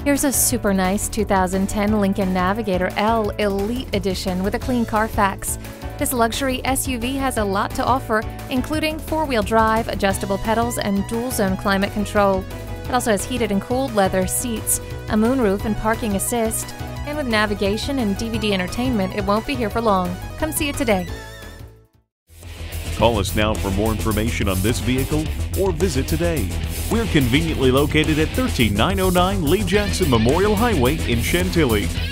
Here's a super nice 2010 Lincoln Navigator L Elite Edition with a clean Carfax. This luxury SUV has a lot to offer, including four-wheel drive, adjustable pedals, and dual-zone climate control. It also has heated and cooled leather seats, a moonroof and parking assist, and with navigation and DVD entertainment, it won't be here for long. Come see it today. Call us now for more information on this vehicle or visit today. We're conveniently located at 13909 Lee Jackson Memorial Highway in Chantilly.